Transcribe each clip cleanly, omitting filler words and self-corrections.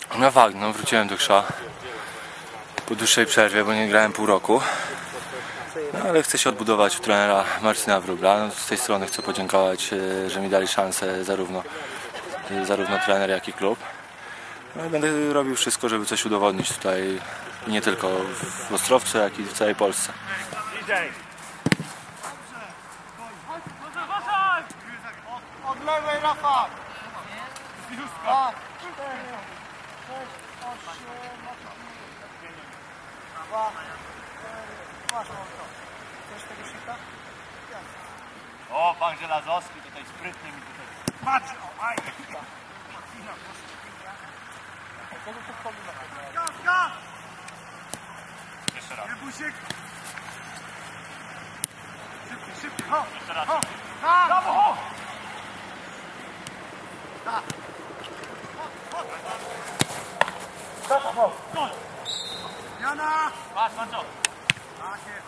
No fakt, no wróciłem do Krza po dłuższej przerwie, bo nie grałem pół roku. No ale chcę się odbudować u trenera Marcina Wróbla. No, z tej strony chcę podziękować, że mi dali szansę zarówno trener, jak i klub. No, będę robił wszystko, żeby coś udowodnić tutaj i nie tylko w Ostrowcu, jak i w całej Polsce. Od lewej, Rafa! 2, 4, 6, 8, 2, 4, coś tego szyka? O, pan Żelazowski tutaj sprytnie mi tutaj. Patrz! O, aj! Gaz! Jeszcze raz. Jebusik! Szybciej, ho! Jeszcze raz. Ho! Brawo, ho! Tak! Ho! Jana! Patrz, patrz! Tak jest!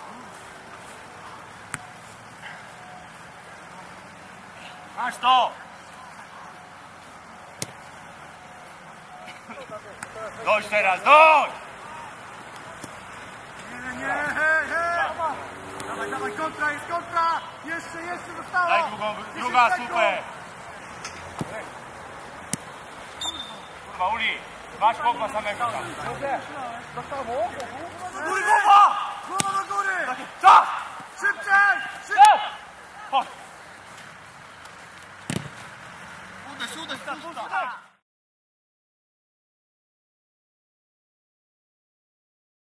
Masz to! Dojdź teraz, dojdź! Nie, hej, hej! Dawaj, kontra, jest kontra! Jeszcze zostało! Daj drugą, druga, super! Kurwa, Uli, masz chłopa samego tam. Kurwa!